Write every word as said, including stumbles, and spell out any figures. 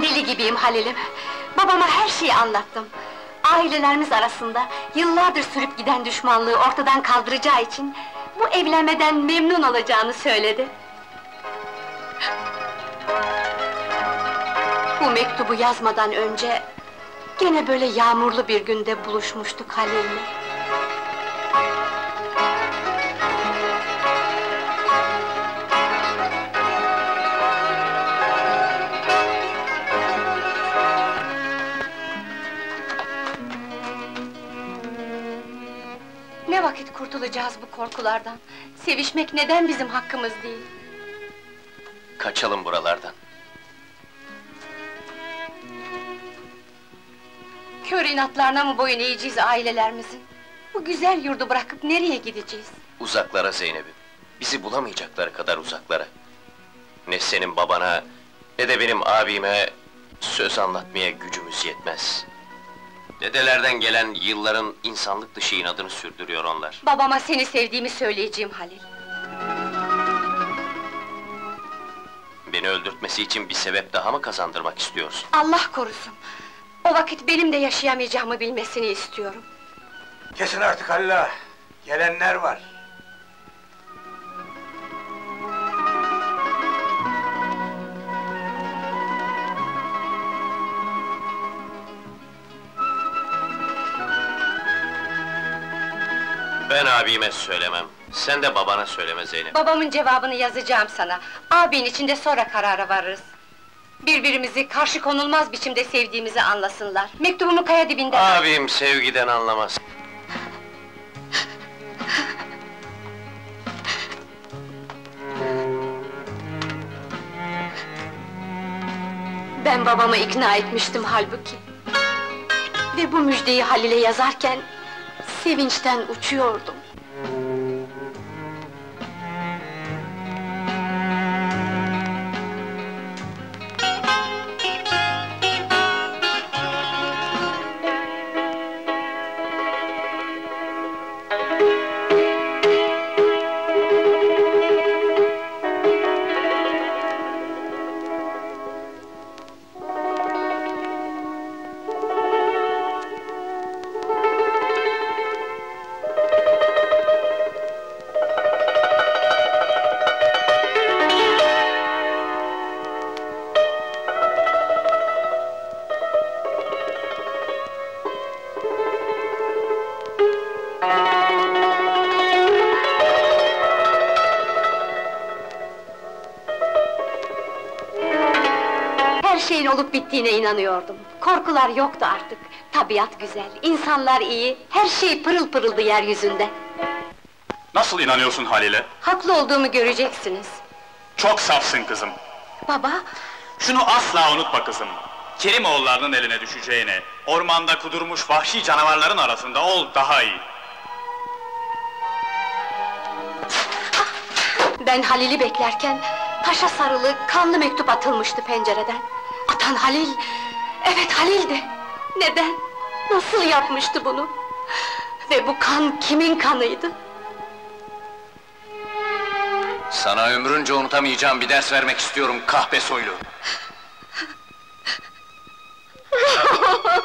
Deli gibiyim Halil'im. Babama her şeyi anlattım. Ailelerimiz arasında yıllardır sürüp giden düşmanlığı ortadan kaldıracağı için bu evlenmeden memnun olacağını söyledi. Bu mektubu yazmadan önce gene böyle yağmurlu bir günde buluşmuştuk Halil'le. Ne vakit kurtulacağız bu korkulardan? Sevişmek neden bizim hakkımız değil? Kaçalım buralardan. Kör inatlarına mı boyun eğeceğiz ailelerimizin? Bu güzel yurdu bırakıp nereye gideceğiz? Uzaklara Zeynep'im. Bizi bulamayacakları kadar uzaklara. Ne senin babana, ne de benim abime söz anlatmaya gücümüz yetmez. Dedelerden gelen yılların insanlık dışı inadını sürdürüyor onlar. Babama seni sevdiğimi söyleyeceğim Halil. Beni öldürtmesi için bir sebep daha mı kazandırmak istiyorsun? Allah korusun! O vakit benim de yaşayamayacağımı bilmesini istiyorum. Kesin artık Halil ağa! Gelenler var! Ben abime söylemem, sen de babana söyleme Zeynep. Babamın cevabını yazacağım sana. Abin için de sonra karara varırız. Birbirimizi karşı konulmaz biçimde sevdiğimizi anlasınlar. Mektubumu kaya dibinde... Abim sevgiden anlamaz. Ben babamı ikna etmiştim halbuki. Ve bu müjdeyi Halil'e yazarken sevinçten uçuyordum. Her şeyin olup bittiğine inanıyordum. Korkular yoktu artık. Tabiat güzel, insanlar iyi, her şey pırıl pırıldı yeryüzünde. Nasıl inanıyorsun Halil'e? Haklı olduğumu göreceksiniz. Çok safsın kızım. Baba, Şunu asla unutma kızım. Kerimoğullarının eline düşeceğine, ormanda kudurmuş vahşi canavarların arasında ol daha iyi. ben Halil'i beklerken taşa sarılı, kanlı mektup atılmıştı pencereden. Atan Halil, evet Halil'di. Neden? Nasıl yapmıştı bunu? Ve bu kan kimin kanıydı? Sana ömrünce unutamayacağım bir ders vermek istiyorum kahpe soylu.